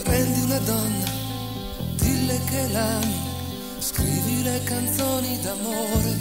Prendi una donna, dille che l'ami, scrivi le canzoni d'amore,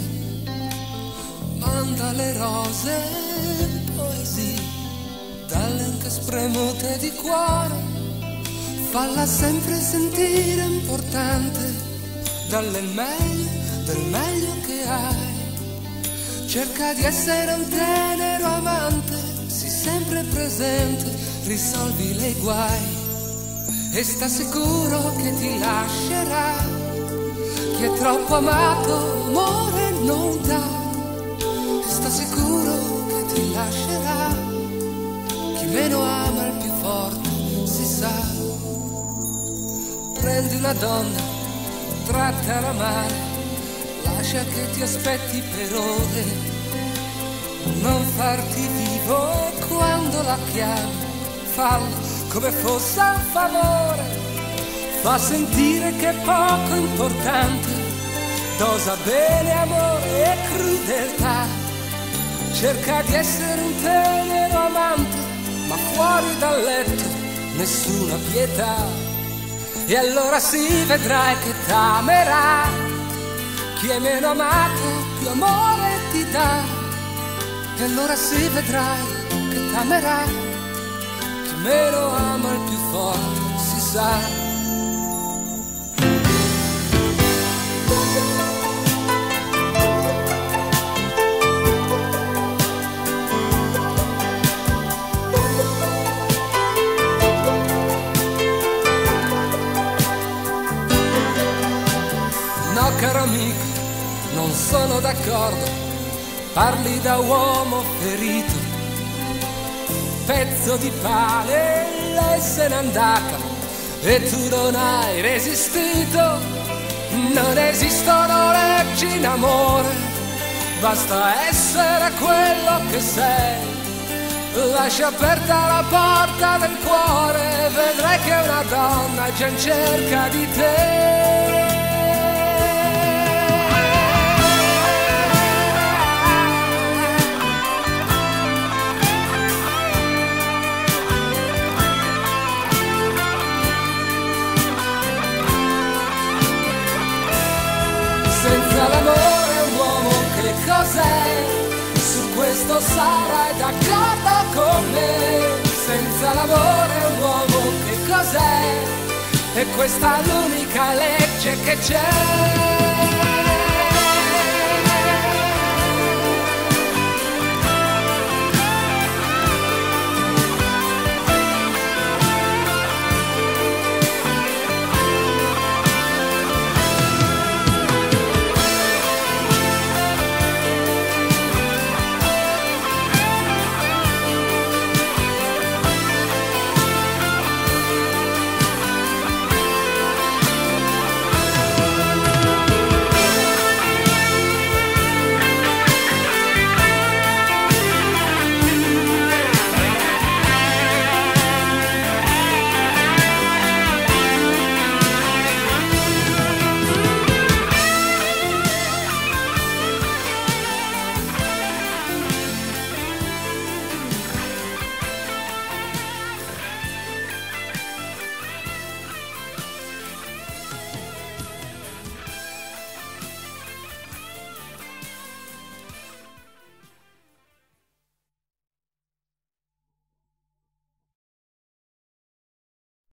manda le rose e poesie, dalle anche spremute di cuore, falla sempre sentire importante, dalle il meglio del meglio che hai, cerca di essere un tenero amante, sii sempre presente, risolvi le guai. E sta sicuro che ti lascerà, chi è troppo amato amore non dà. E sta sicuro che ti lascerà, chi meno ama il più forte si sa. Prendi una donna, trattala male, lascia che ti aspetti per ore, non farti vivo quando la chiami, fallo come fosse un favore, fa sentire che è poco importante, dosa bene amore e crudeltà, cerca di essere un tenero amante, ma fuori dal letto nessuna pietà, e allora si vedrai che t'amerà, chi è meno amato più amore ti dà, e allora si vedrai che t'amerà, meno ama il più forte si sa. No caro amico, non sono d'accordo, parli da uomo ferito, pezzo di pane, lei se n'è andata e tu non hai resistito. Non esistono leggi in amore, basta essere quello che sei. Lascia aperta la porta del cuore, vedrai che una donna è già in cerca di te. Senza l'amore un uomo che cos'è? Su questo sarai d'accordo con me. Senza l'amore un uomo che cos'è? E questa è l'unica legge che c'è.